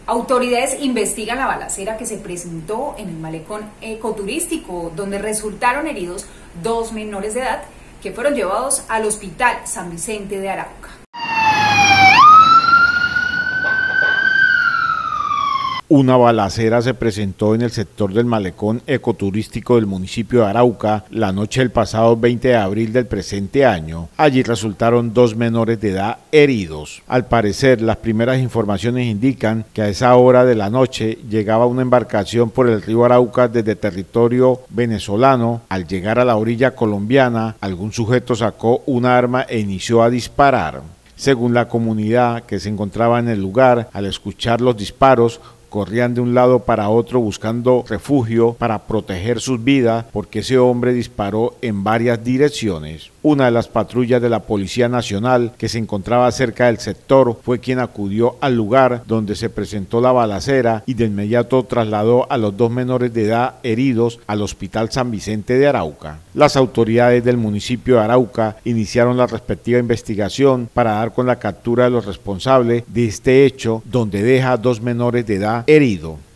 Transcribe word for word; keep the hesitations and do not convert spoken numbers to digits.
Autoridades investigan la balacera que se presentó en el malecón ecoturístico, donde resultaron heridos dos menores de edad que fueron llevados al Hospital San Vicente de Arauca. Una balacera se presentó en el sector del malecón ecoturístico del municipio de Arauca la noche del pasado veinte de abril del presente año. Allí resultaron dos menores de edad heridos. Al parecer, las primeras informaciones indican que a esa hora de la noche llegaba una embarcación por el río Arauca desde territorio venezolano. Al llegar a la orilla colombiana, algún sujeto sacó un arma e inició a disparar. Según la comunidad que se encontraba en el lugar, al escuchar los disparos, corrían de un lado para otro buscando refugio para proteger sus vidas porque ese hombre disparó en varias direcciones. Una de las patrullas de la Policía Nacional que se encontraba cerca del sector fue quien acudió al lugar donde se presentó la balacera y de inmediato trasladó a los dos menores de edad heridos al Hospital San Vicente de Arauca. Las autoridades del municipio de Arauca iniciaron la respectiva investigación para dar con la captura de los responsables de este hecho, donde deja a dos menores de edad heridos.